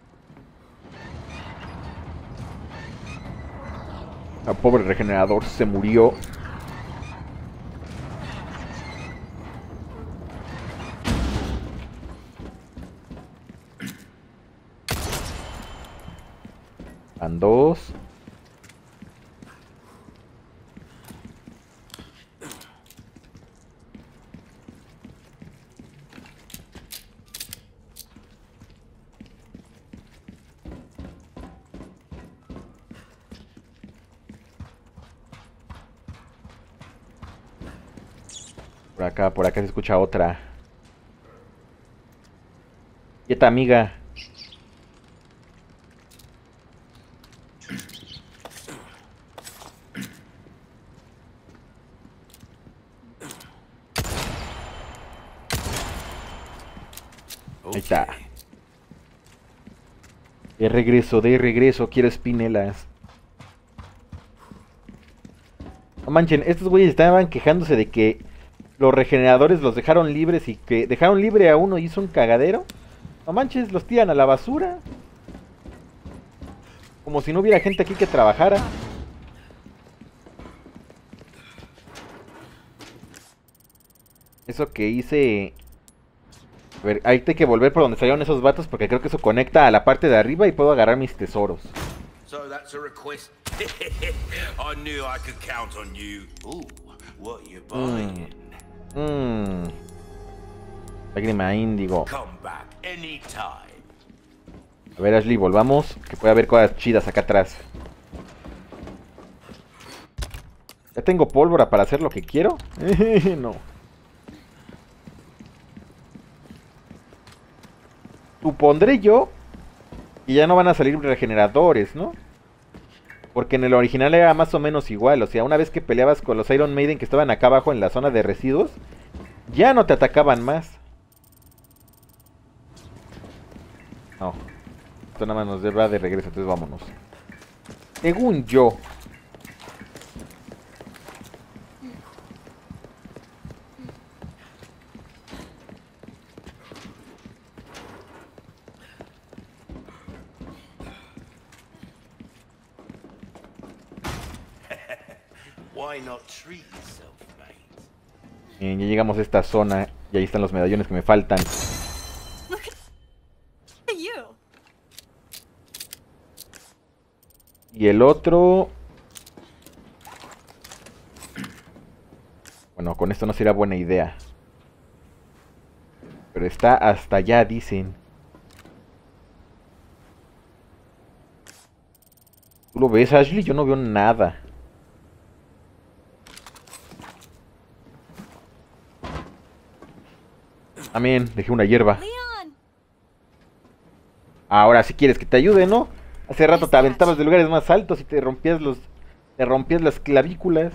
El pobre regenerador se murió. Van dos. Por acá, por acá se escucha otra. Quieta, amiga. Ahí está. De regreso, de regreso, quiero espinelas. No manchen, estos güeyes estaban quejándose de que los regeneradores los dejaron libres y que dejaron libre a uno y hizo un cagadero. No manches, los tiran a la basura. Como si no hubiera gente aquí que trabajara. Eso que hice A ver, ahí hay que volver por donde salieron esos vatos porque creo que eso conecta a la parte de arriba y puedo agarrar mis tesoros. So that's a request. I knew I could count on you. Ooh, what you buying? Mmm. Lágrima índigo. Come back anytime. A ver, Ashley, volvamos. Que puede haber cosas chidas acá atrás. ¿Ya tengo pólvora para hacer lo que quiero? No. Supondré yo que ya no van a salir regeneradores, ¿no? Porque en el original era más o menos igual. O sea, una vez que peleabas con los Iron Maiden que estaban acá abajo en la zona de residuos, ya no te atacaban más. No. Esto nada más nos lleva de regreso, entonces vámonos. Según yo. Why not treat yourself, mate? Bien, ya llegamos a esta zona y ahí están los medallones que me faltan. Look at you. Y el otro... Bueno, con esto no será buena idea. Pero está hasta allá, dicen. ¿Tú lo ves, Ashley? Yo no veo nada. También dejé una hierba. Leon. Ahora si quieres que te ayude, ¿no? Hace rato te aventabas de lugares más altos y te rompías los... Te rompías las clavículas.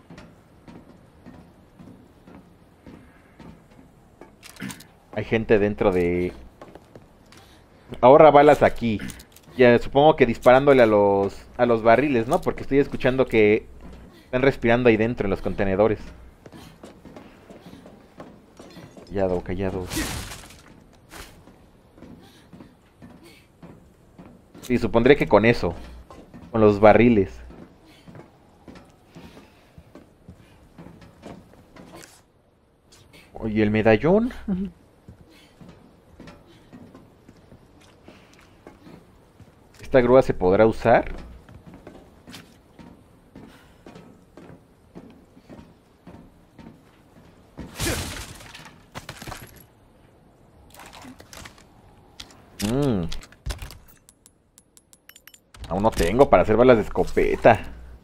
Hay gente dentro de... Ahorra balas aquí. Ya supongo que disparándole a los... A los barriles, ¿no? Porque estoy escuchando que... Están respirando ahí dentro en los contenedores. Callado, callado. Sí, supondré que con eso. Con los barriles. Oye, el medallón. ¿Esta grúa se podrá usar? Mm. Aún no tengo para hacer balas de escopeta.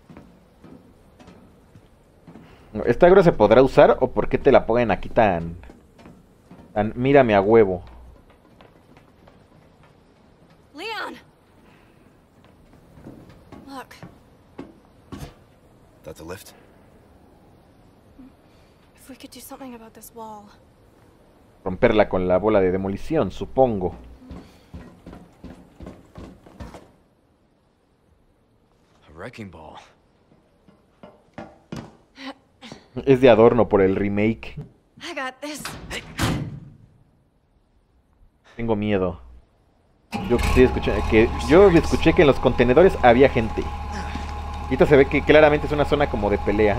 ¿Esta grúa se podrá usar o por qué te la ponen aquí tan... tan... mírame a huevo? Leon. Look. That the lift? If we could do something about this wall. Romperla con la bola de demolición, supongo. A wrecking ball. Es de adorno por el remake. I got this. Tengo miedo. Yo sí escuché que yo escuché que en los contenedores había gente. Ahorita se ve que claramente es una zona como de pelea.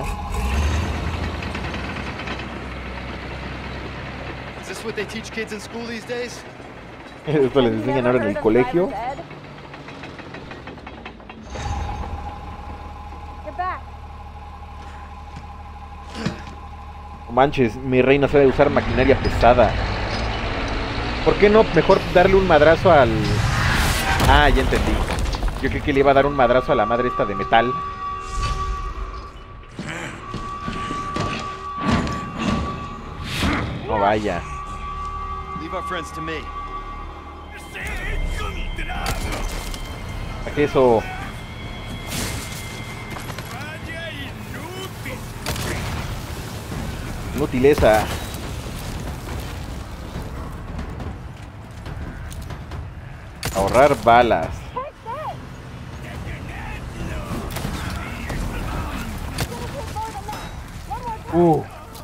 Is this what they teach kids in school these days? Esto les enseñan ahora en el colegio. No manches, mi reina sabe usar maquinaria pesada. ¿Por qué no mejor darle un madrazo al... Ah, ya entendí. Yo creí que le iba a dar un madrazo a la madre esta de metal. No vaya. Leave our friends to me. ¿A qué eso? Inutileza. Ahorrar balas. Uh.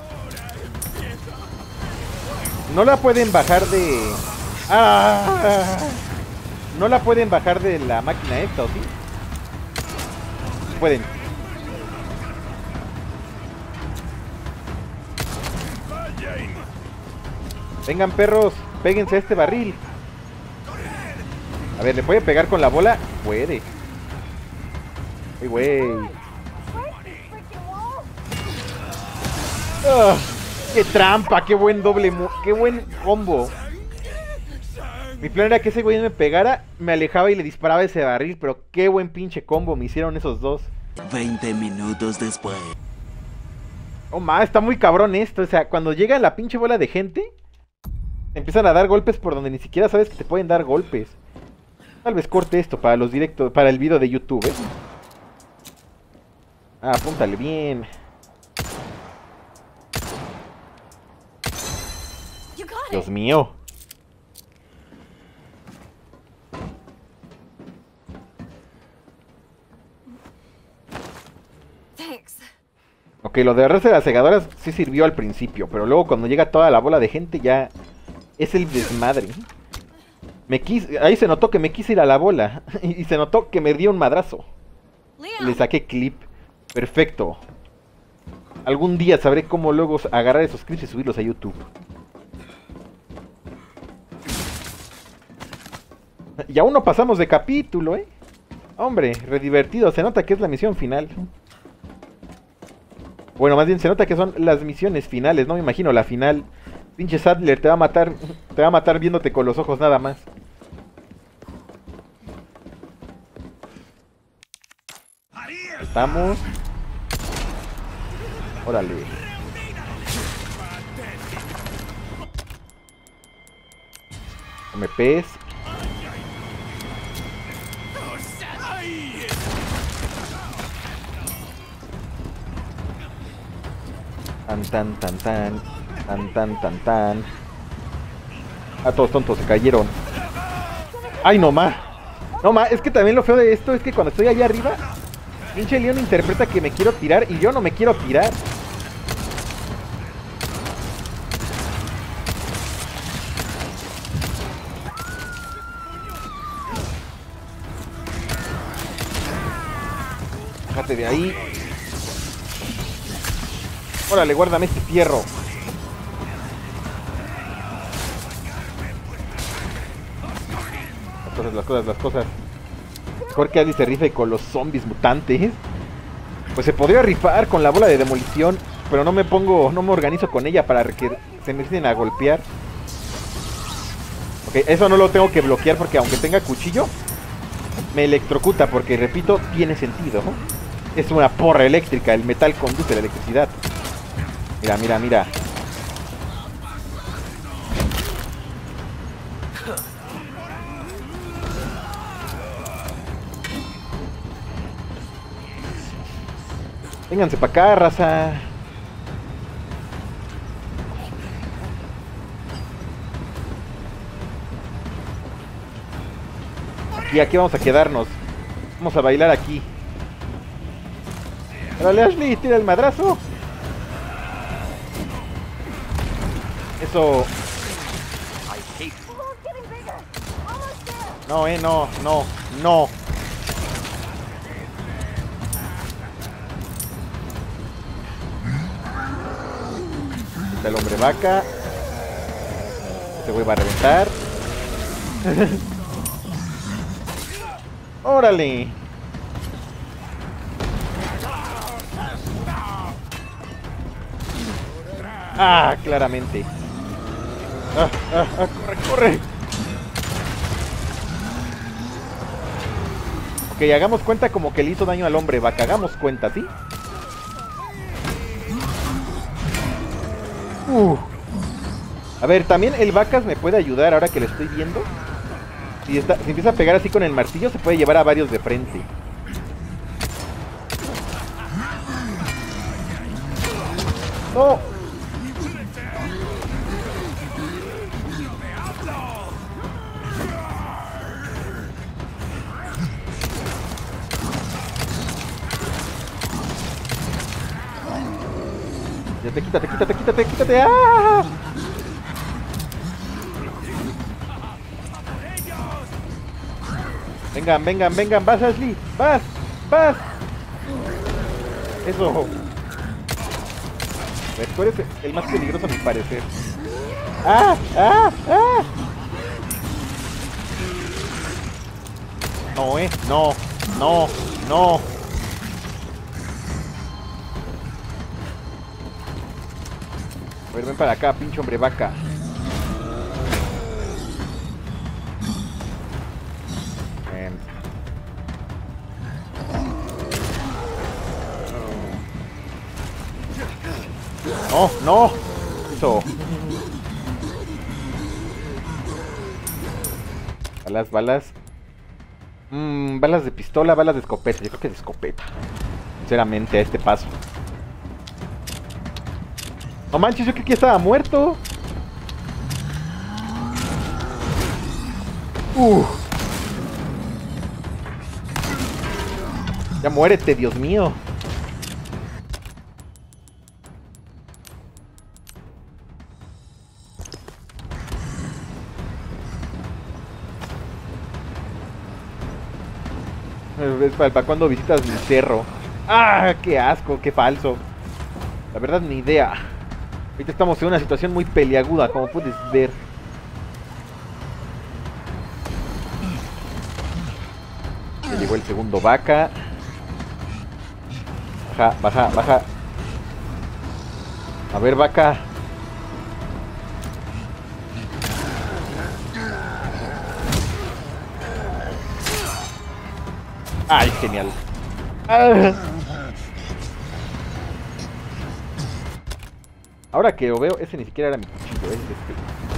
No la pueden bajar de... Ah. No la pueden bajar de la máquina esta, ¿o sí? Pueden. Vengan, perros, péguense a este barril. A ver, ¿le puede pegar con la bola? Puede. Ay, güey. ¡Ah! ¡Qué trampa! ¡Qué buen doble! ¡Qué buen combo! Mi plan era que ese güey me pegara, me alejaba y le disparaba ese barril, pero qué buen pinche combo me hicieron esos dos. veinte minutos después. Oh, ma, está muy cabrón esto. O sea, cuando llega la pinche bola de gente, te empiezan a dar golpes por donde ni siquiera sabes que te pueden dar golpes. Tal vez corte esto para los directos, para el video de YouTube, ¿eh? Ah, apúntale bien. Dios mío. Ok, lo de arrastre de las segadoras sí sirvió al principio, pero luego cuando llega toda la bola de gente ya es el desmadre. Me quise, ahí se notó que me quise ir a la bola y se notó que me dio un madrazo. Le saqué clip. Perfecto. Algún día sabré cómo luego agarrar esos clips y subirlos a YouTube. Y aún no pasamos de capítulo, ¿eh? Hombre, re divertido. Se nota que es la misión final. Bueno, más bien se nota que son las misiones finales. No me imagino la final. Pinche Sadler te va a matar. Te va a matar viéndote con los ojos nada más. Estamos. Órale. Come pez. Tan tan tan tan. Tan tan tan tan. Ah, todos tontos se cayeron. Ay, no ma. No ma, es que también lo feo de esto es que cuando estoy allá arriba, pinche Leon interpreta que me quiero tirar y yo no me quiero tirar. Bájate de ahí. Órale, guárdame este fierro. Las cosas, las cosas, las cosas. Mejor que Alice se rife con los zombies mutantes. Pues se podría rifar con la bola de demolición, pero no me pongo, no me organizo con ella para que se me empiecen a golpear. Ok, eso no lo tengo que bloquear porque aunque tenga cuchillo, me electrocuta porque, repito, tiene sentido. Es una porra eléctrica, el metal conduce la electricidad. Mira, mira, mira. Vénganse para acá, raza. Aquí, aquí vamos a quedarnos. Vamos a bailar aquí. Dale, Ashley, tira el madrazo. Eso. No, eh, no, no, no. Está el hombre vaca. Este güey va a reventar. ¡Órale! Ah, claramente. Ah, ah, ah, corre, corre. Ok, hagamos cuenta como que le hizo daño al hombre vaca. Hagamos cuenta, ¿sí? Uh. A ver, también el vacas me puede ayudar ahora que le estoy viendo. Si, está, si empieza a pegar así con el martillo, se puede llevar a varios de frente. ¡No! Ya te quítate, quítate, quítate, quítate. ¡Ah! Vengan, vengan, vengan. Vas, Ashley. Vas, vas. Eso. A ver, tú eres el más peligroso a mi parecer. ¡Ah! ¡Ah! ¡Ah! No, eh. No. No. No. A ver, ven para acá, pinche hombre vaca. Ven. No, no. Eso. Balas, balas. Mmm, balas de pistola, balas de escopeta. Yo creo que de escopeta. Sinceramente, a este paso. No manches, yo creí que ya estaba muerto. Uh. Ya muérete, Dios mío. Es para, para cuando visitas mi cerro. ¡Ah! ¡Qué asco! ¡Qué falso! La verdad, ni idea. Ahorita estamos en una situación muy peliaguda, como puedes ver. Ya llegó el segundo vaca. Baja, baja, baja. A ver, vaca. ¡Ay, genial! ¡Ah! Ahora que lo veo, ese ni siquiera era mi cuchillo, es este.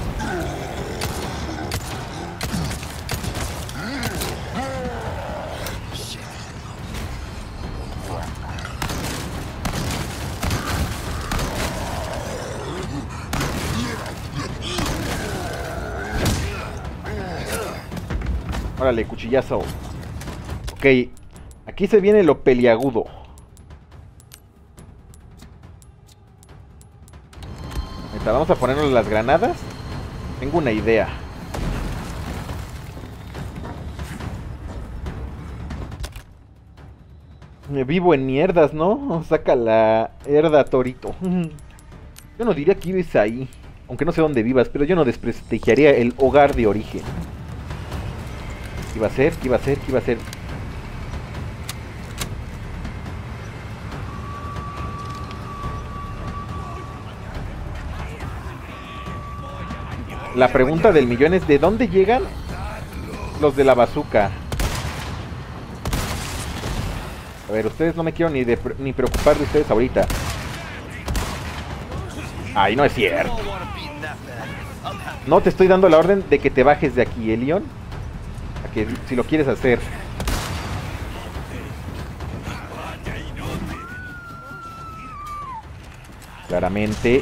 Órale, cuchillazo. Ok, aquí se viene lo peliagudo. Vamos a ponernos las granadas. Tengo una idea. Me vivo en mierdas, ¿no? Saca la herda, torito. Yo no diría que vives ahí. Aunque no sé dónde vivas, pero yo no desprestigiaría el hogar de origen. ¿Qué iba a ser? ¿Qué iba a ser? ¿Qué iba a ser? La pregunta del millón es: ¿de dónde llegan los de la bazooka? A ver, ustedes no me quiero ni, de, ni preocupar de ustedes ahorita. Ay, no es cierto. No te estoy dando la orden de que te bajes de aquí, ¿eh, Leon? A que si lo quieres hacer. Claramente.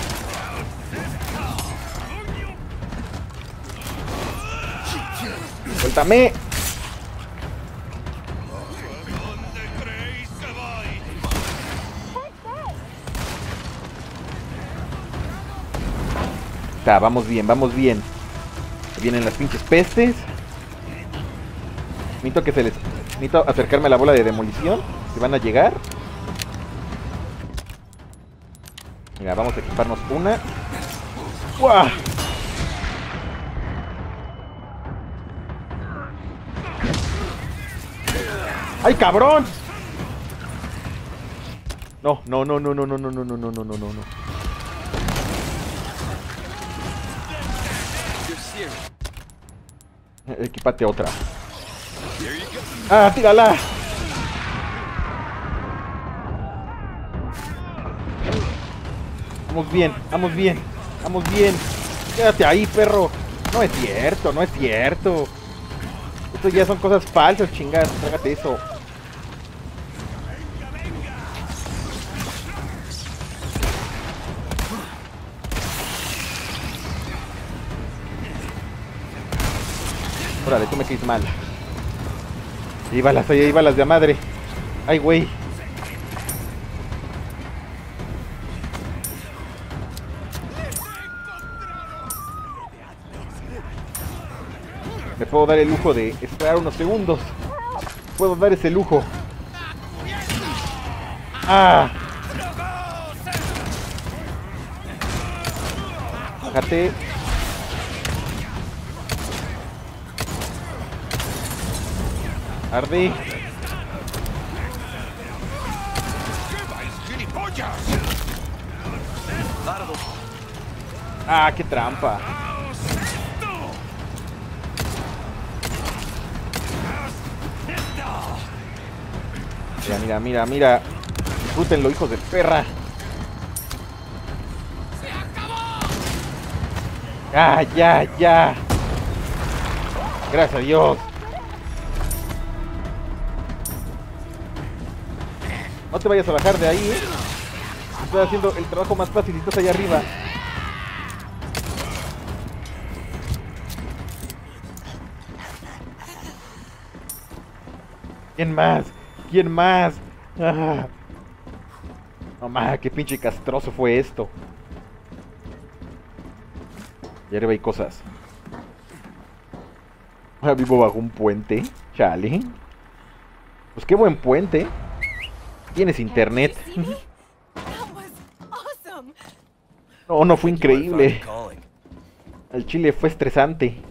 ¡Suéltame! Está, vamos bien, vamos bien. Vienen las pinches pestes. Necesito que se les... Necesito acercarme a la bola de demolición. Que van a llegar. Mira, vamos a equiparnos una. ¡Guau! ¡Ay, cabrón! No, no, no, no, no, no, no, no, no, no, no, no, no. Equipate otra. ¡Ah, tírala! Vamos bien, vamos bien, vamos bien. Quédate ahí, perro. No es cierto, no es cierto. Esto ya son cosas falsas, chingadas. Trágate eso. Órale, tú me caes mal. Ahí balas, ahí, ahí balas de a madre. Ay, güey. Me puedo dar el lujo de esperar unos segundos. Puedo dar ese lujo. ¡Ah! Bájate. Arde. Ah, qué trampa. Mira, mira, mira, mira. Disfrútenlo, hijos de perra. Ah, ya, ya. Gracias a Dios. No te vayas a bajar de ahí, ¿eh? Estoy haciendo el trabajo más fácil y estás allá arriba. ¿Quién más? ¿Quién más? Ah. No más, qué pinche castroso fue esto. Y arriba hay cosas. Ahora vivo bajo un puente. Chale. Pues qué buen puente. Tienes internet. No, no fue increíble. El chile fue estresante.